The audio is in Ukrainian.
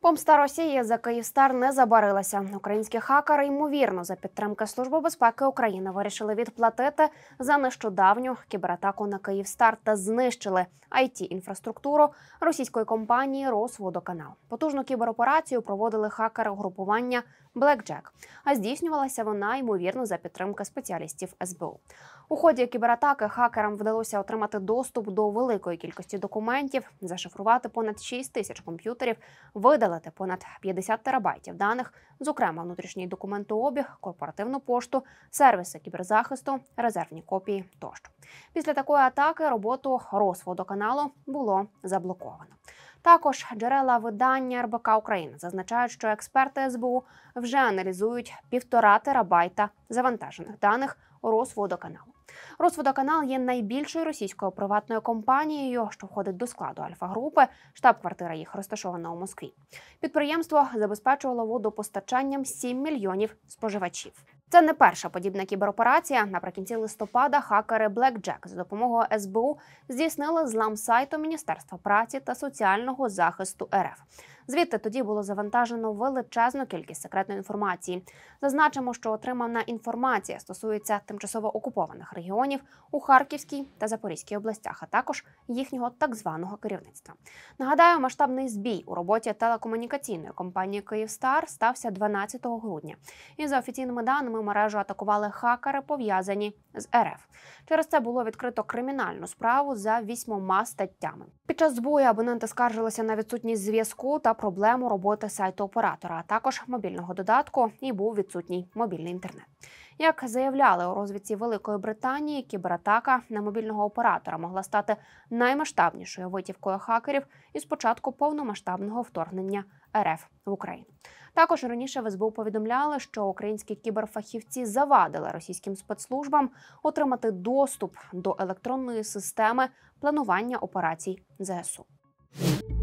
Помста Росії за Київстар не забарилася. Українські хакери, ймовірно, за підтримки Служби безпеки України вирішили відплатити за нещодавню кібератаку на Київстар та знищили IT-інфраструктуру російської компанії «Росводоканал». Потужну кібероперацію проводили хакери угрупування BlackJack, а здійснювалася вона, ймовірно, за підтримки спеціалістів СБУ. У ході кібератаки хакерам вдалося отримати доступ до великої кількості документів, зашифрувати понад 6 тисяч комп'ютерів, видалити понад 50 терабайтів даних, зокрема внутрішній документообіг, корпоративну пошту, сервіси кіберзахисту, резервні копії тощо. Після такої атаки роботу Росводоканалу було заблоковано. Також джерела видання РБК Україна зазначають, що експерти СБУ вже аналізують 1,5 терабайта завантажених даних Росводоканалу. Росводоканал є найбільшою російською приватною компанією, що входить до складу Альфа-групи, штаб-квартира їх розташована у Москві. Підприємство забезпечувало водопостачанням 7 мільйонів споживачів. Це не перша подібна кібероперація. Наприкінці листопада хакери BlackJack за допомогою СБУ здійснили злам сайту Міністерства праці та соціального захисту РФ. Звідти тоді було завантажено величезну кількість секретної інформації. Зазначимо, що отримана інформація стосується тимчасово окупованих регіонів у Харківській та Запорізькій областях, а також їхнього так званого керівництва. Нагадаю, масштабний збій у роботі телекомунікаційної компанії «Київстар» стався 12 грудня. І за офіційними даними мережу атакували хакери, пов'язані з РФ. Через це було відкрито кримінальну справу за 8 статтями. Під час збою абоненти скаржилися на відсутність зв'язку та проблему роботи сайту оператора, а також мобільного додатку, і був відсутній мобільний інтернет. Як заявляли у розвідці Великої Британії, кібератака на мобільного оператора могла стати наймасштабнішою витівкою хакерів із початку повномасштабного вторгнення РФ в Україну. Також раніше в СБУ повідомляли, що українські кіберфахівці завадили російським спецслужбам отримати доступ до електронної системи планування операцій ЗСУ.